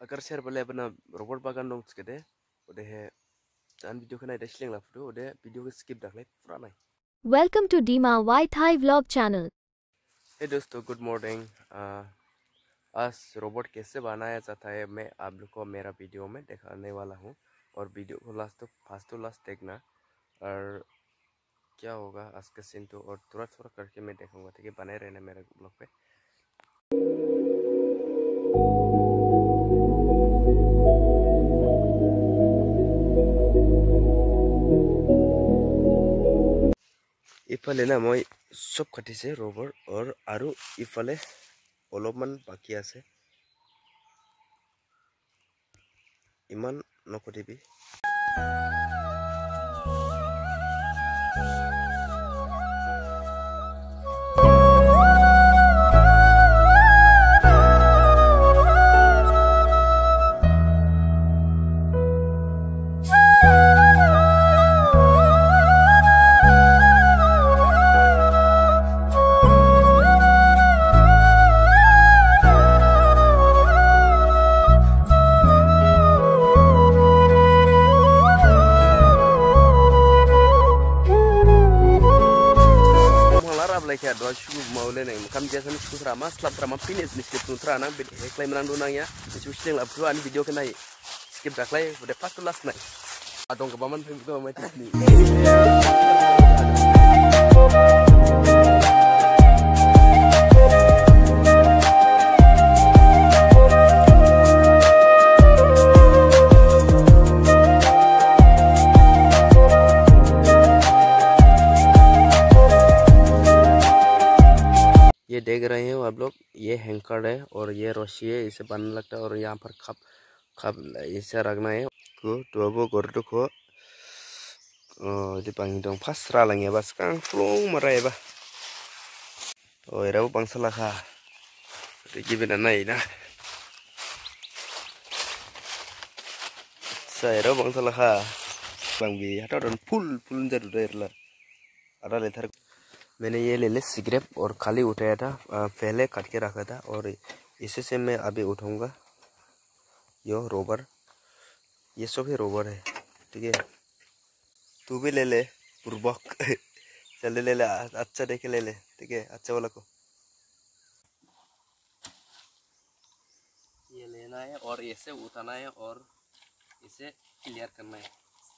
Agar share balik bena robot bagan dong sekede, udah he, dan video kena ada siling lah foto, udah video skip dah leh, pura naik. Welcome to Dima White Thai Vlog channel. Hey दोस्तों, good morning. आज robot कैसे बनाया जाता है मैं आप लोग को मेरा वीडियो में दिखाने वाला हूँ और वीडियो को फर्स्ट टू लास्ट देखना और क्या होगा आज का सीन तो और थोड़ा थोड़ा करके मैं देखूंगा, ठीक है? बने रहना मेरे ब्लॉग पे। इफाले ना मैं सब खाती से रोबोट और आरु इफाले अलपमान बाकी आसे इमान नकदिबी kayak doa syukur mau leneng kam biasa nih syukur ramah setelah ramah finish nih skip nutra nang klaim menang dunang ya syukur sering lah berdua nih video kena skip dah klay udah pas tuh last night adong kebaman film macam ni. ये देख रहे हो आप लोग, ये hanker है और ये रस्सी है, इसे बांधना लगता है और यहाँ पर खप इसे रखना है को तो वो कर दो को दिपांगी दong pas ralang ya bas kang flong marai ba oh era bang salah ka rigi bina nai na saya era bang salah ka bang bi hata don full jadu der la ada letar मैंने ये ले cigarette और खाली उठाया था, पहले काट के रखा था और इसी से मैं अभी उठाऊंगा। यो रोबर, ये सब ही रोबर है, ठीक है? तू भी ले ले पूर्वक चल ले ले, अच्छा देख के ले ले, ठीक है? अच्छा वाला को ये लेना है और इसे उठाना है और इसे क्लियर करना है।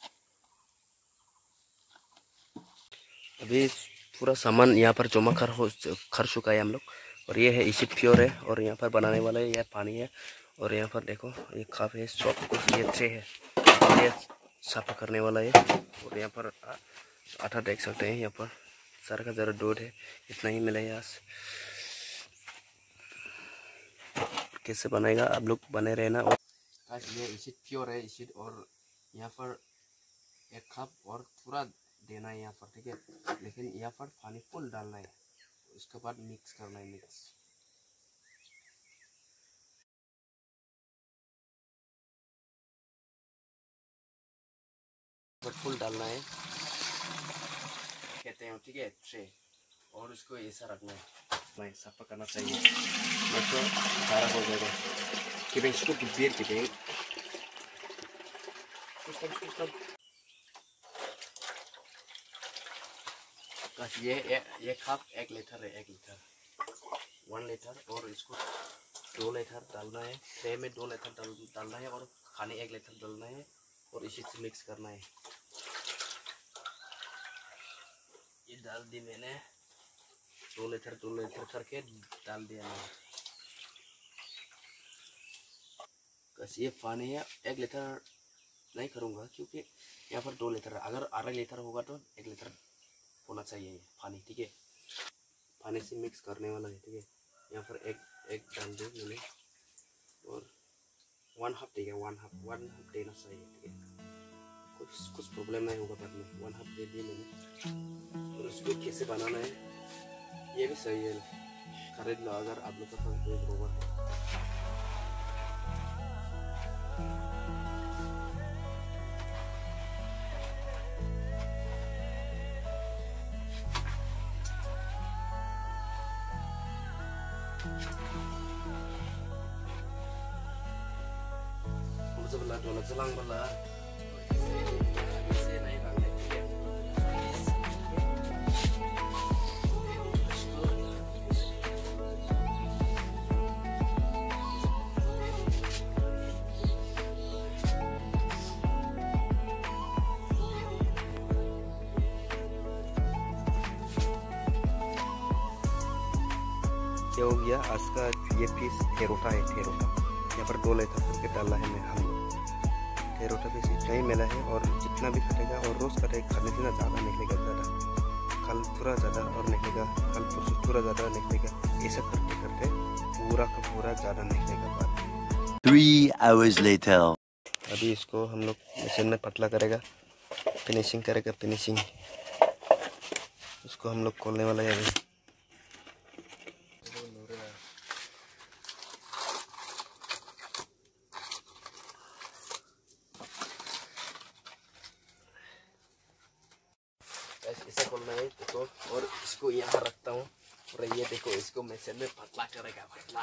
अभी पूरा सामान यहाँ पर जमा कर चुका है हम लोग और ये है इसी प्योर है और यहाँ पर बनाने वाला है, यह पानी है और यहाँ पर देखो ये काफ़ी है, सब कुछ ये ट्रे है, ये साफा करने वाला है और यहाँ पर आटा देख सकते हैं, यहाँ पर सारा का ज़रा दूध है, इतना ही मिला है। आज कैसे बनाएगा आप लोग बने रहना। और ये इसी प्योर है इसी और यहाँ पर एक कप और पूरा देना है यहाँ पर, ठीक है? लेकिन यहाँ पर पानी फुल डालना है, उसके बाद मिक्स करना है, मिक्स फुल डालना है कहते हैं, ठीक है? ट्रे और उसको ऐसा रखना है, मैं साफ करना चाहिए तो सारा हो जाएगा कि इसको बियर के ये कप 1 लीटर है, 1 लीटर 1 लीटर और इसको 2 लीटर डालना है, ट्रे में 2 लीटर डालना है और खाने 1 लीटर डालना है और इसी से मिक्स करना है। ये डाल दी मैंने 2 लीटर करके डाल दिया मैंने। बस ये पानी है 1 लीटर नहीं करूँगा क्योंकि यहाँ पर 2 लीटर, अगर आधा लीटर होगा तो 1 लीटर होना चाहिए पानी, ठीक है? पानी से मिक्स करने वाला है, ठीक है? यहाँ पर एक डाल दो मैंने और 1 हाफ देगा, 1 हाफ देना चाहिए, ठीक है? कुछ प्रॉब्लम नहीं होगा बाद में। 1 हाफ दे दिए मैंने और उसको कैसे बनाना है ये भी सही है, खरीद लो अगर आप लोग का पास कोई रोबर है। sebelah dulu selang belah. Bisa naik rangka juga. ये हो गया आज का ये पीस ठेरोटा है। ठेरोटा यहाँ पर 2 लेटर करके डाला है मैं हम लोग। ठेरोटा पीस इतना ही मिला है और जितना भी कटेगा और रोज़ कटेगा खाने से ना ज़्यादा निकलेगा, ज़्यादा कल थोड़ा ज़्यादा और निकलेगा, कल परसों थोड़ा ज़्यादा निकलेगा। ऐसा करते करते पूरा का पूरा ज़्यादा निकलेगा बाद। 3 hours later. अभी इसको हम लोग मशीन में पतला करेगा, फिनिशिंग करेगा। फिनिशिंग इसको हम लोग खोलने वाला है अभी। इसे खोलना है देखो, और इसको यहाँ रखता हूँ और ये देखो इसको मशीन में पतला करेगा, पतला।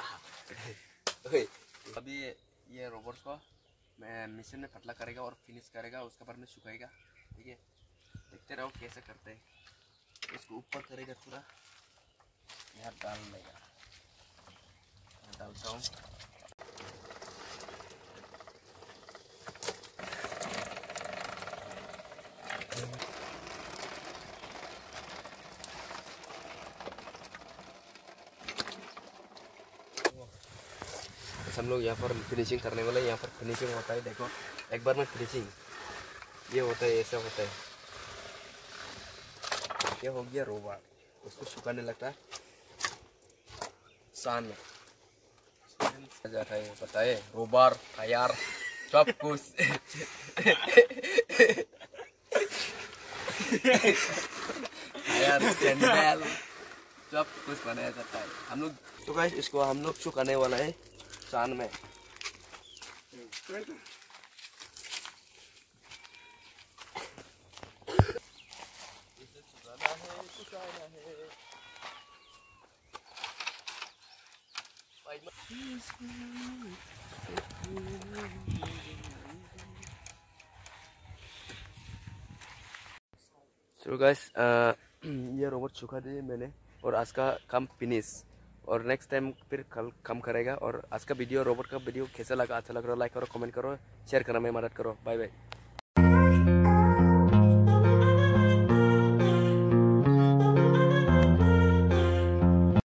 अभी ये रोबोट को मैं मशीन में पतला करेगा और फिनिश करेगा, उसके बाद में सुखाएगा। ठीक है, देखते रहो कैसे करते हैं। इसको ऊपर करेगा थोड़ा, यहाँ डाल लेगा, डालता हूँ। हम लोग यहाँ पर फिनिशिंग करने वाले। यहाँ पर फिनिशिंग होता है, देखो एक बार में फिनिशिंग ये होता है, ऐसा होता है। ये हो गया रोबोट, उसको सुखाने लगता है सान में जाता है। बताए रोबोट तैयार सब कुछ। तैयार कैंडल सब कुछ बनाया जाता है हम लोग। तो गाइस इसको हम लोग सुखाने वाला है सान में। So guys, ये रोबोट सुखा दिए मैंने और आज का काम फिनिश। और नेक्स्ट टाइम फिर कल काम करेगा। और आज का वीडियो रोबोट का वीडियो कैसा लगा, अच्छा लग रहा हो लाइक करो, कमेंट करो, शेयर करना में मदद करो। Bye bye.